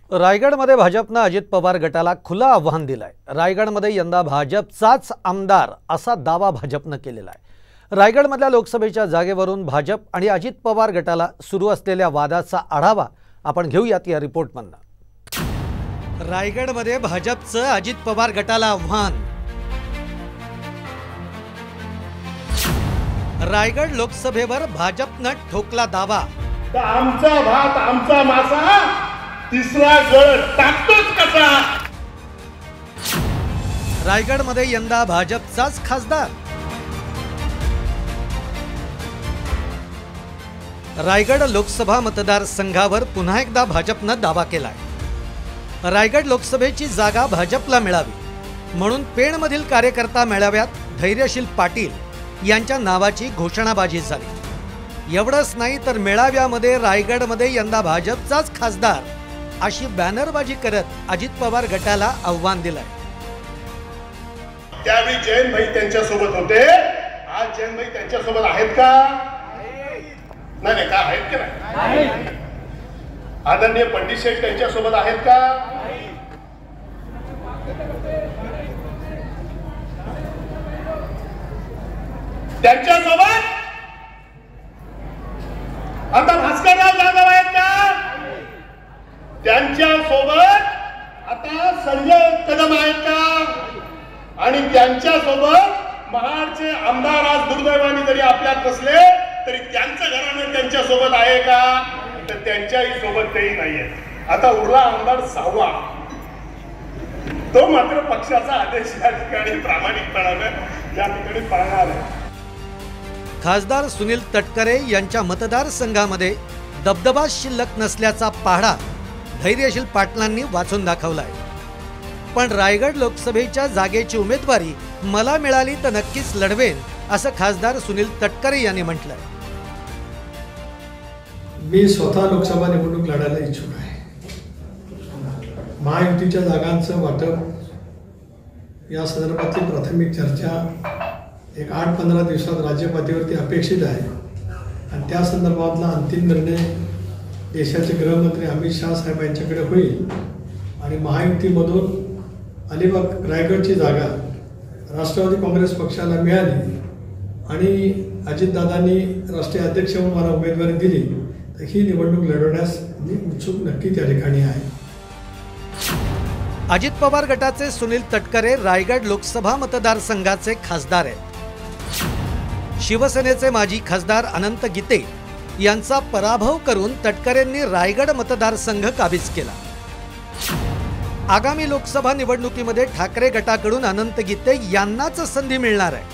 रायगडमध्ये भाजपनं अजित पवार गटाला खुलं आव्हान दिलंय। रायगडमध्ये यंदा भाजपचाच आमदार असा दावा भाजपनं केलेला आहे। रायगडमधल्या लोकसभेच्या जागेवरून भाजप आणि अजित पवार गटाला सुरू असलेल्या वादाचा आढावा आपण घेऊयात या रिपोर्टमधून। रायगडमध्ये भाजपचं अजित पवार गटाला आव्हान। रायगड लोकसभेवर भाजपनं ठोकला दावा। आमचा भात आमचा मासा तिसरा गड टाकतोच कसा। रायगडमध्ये यंदा भाजपचाच खासदार। रायगड लोकसभा मतदारसंघावर पुन्हा एकदा भाजपनं दावा केलाय। रायगड लोकसभेची जागा भाजपला मिळावी म्हणून पेणमधील कार्यकर्ता मेळाव्यात धैर्यशील पाटील यांच्या नावाची घोषणाबाजी झाली। एवढंच नाही तर मेळाव्यामध्ये रायगडमध्ये यंदा भाजपचाच खासदार अशी बॅनरबाजी करत अजित पवार गटाला आव्हान दिलंय। त्यावेळी जयंत भाई त्यांच्या सोबत होते। आज जयंत भाई त्यांच्या सोबत आहेत का? नाही का आहेत का नाही? आदरणीय पंडित शेठ त्यांच्या सोबत आहेत का? त्यांच्या सोबत आता भास्करराव जाधव आहेत का? त्यांच्या सोबत आता संजय कदम आहेत का? आणि त्यांच्या सोबत महाडचे आमदार आज दुर्दैवाने जरी आपल्यात नसले तरी त्यांचं घराणं त्यांच्या सोबत आहे का? तर त्यांच्याही सोबत तेही नाहीये। आता उरला आमदार सहावा, तो मात्र पक्षाचा आदेश या ठिकाणी प्रामाणिकपणाने या ठिकाणी पाळणार आहे। खासदार सुनील तटकरे यांच्या मतदारसंघामध्ये दबदबा शिल्लक नसल्याचा पाढा धैर्यशील पाटलांनी वाचून दाखवलाय। पण रायगड लोकसभेच्या जागेची उमेदवारी मला मिळाली तर नक्कीच लढवेन असं खासदार सुनील तटकरे यांनी म्हटलंय। मी स्वतः लोकसभा निवडणूक लढायला इच्छुक आहे। महायुतीच्या जागांचं वाटप या संदर्भातली प्राथमिक चर्चा एक 8-15 दिवसात राज्य पातळीवरती अपेक्षित आहे आणि त्या संदर्भातला अंतिम निर्णय देशाचे गृहमंत्री अमित शाह साहेब यांच्याकडे होईल आणि महायुतीमधून अलिबाग रायगडची जागा राष्ट्रवादी काँग्रेस पक्षाला मिळाली आणि अजितदादांनी राष्ट्रीय अध्यक्ष म्हणून मला उमेदवारी दिली तर ही निवडणूक लढवण्यास मी उत्सुक नक्की त्या ठिकाणी आहे। अजित पवार गटाचे सुनील तटकरे रायगड लोकसभा मतदारसंघाचे खासदार आहेत। शिवसेनेचे माजी खासदार अनंत गीते यांचा पराभव करून तटकरेंनी रायगड मतदारसंघ काबीज केला। आगामी लोकसभा निवडणुकीमध्ये ठाकरे गटाकडून अनंत गीते यांनाच संधी मिळणार आहे।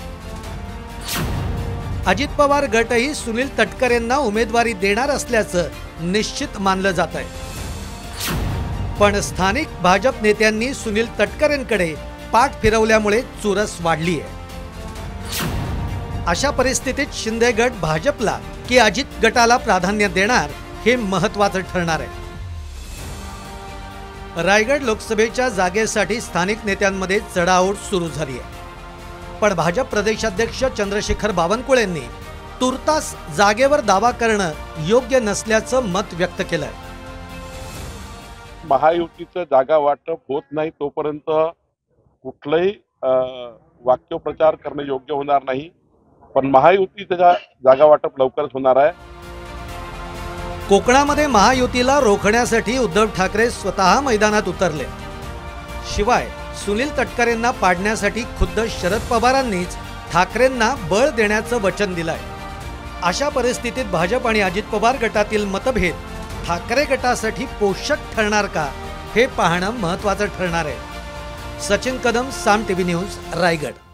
अजित पवार गटही सुनील तटकरेंना उमेदवारी देणार असल्याचं निश्चित मानलं जात आहे। पण स्थानिक भाजप नेत्यांनी सुनील तटकरेंकडे पाठ फिरवल्यामुळे चुरस वाढली आहे। अशा परिस्थितीत शिंदे गट भाजपला की अजित गटाला प्राधान्य देणार हे महत्त्वाचं ठरणार आहे। रायगड लोकसभेच्या जागेसाठी स्थानिक नेत्यांमध्ये चढाओढ सुरू झाली आहे। पण भाजप प्रदेशाध्यक्ष चंद्रशेखर बावनकुळेंनी तुर्तास जागेवर दावा करणं योग्य नसल्याचं मत व्यक्त केलंय। महायुतीचं जागा वाटप होत नाही तोपर्यंत कुठलंही वाक्यप्रचार करणं योग्य होणार नाही। पण महायुतीचं जागा वाटप लवकरच होणार आहे। कोकणामध्ये महायुतीला रोखण्यासाठी उद्धव ठाकरे स्वतः मैदानात उतरले। शिवाय सुनील तटकरेंना पाडण्यासाठी खुद्द शरद पवारांनीच ठाकरेंना बळ देण्याचं वचन दिलंय। अशा परिस्थितीत भाजप आणि अजित पवार गटातील मतभेद ठाकरे गटासाठी पोषक ठरणार का हे पाहणं महत्त्वाचं ठरणार आहे। Sachin Kadam, Saam TV news, Raigad.